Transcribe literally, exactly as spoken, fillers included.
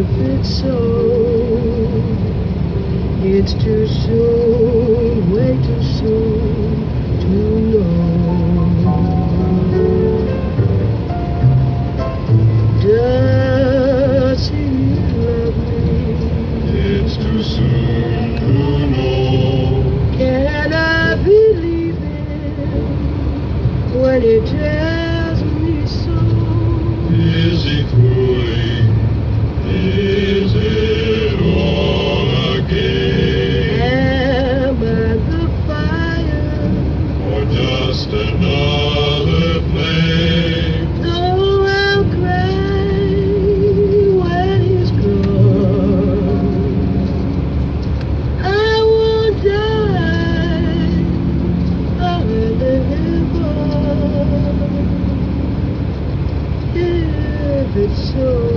if it's so, it's too soon, way too soon to know. Does he love me? It's too soon to know. Can I believe him when he tells me so? Is he fooling? Is it all a game? Am I the fire? Or just another flame? Though I'll cry when he's gone, I won't die, I'll live on. If it's so.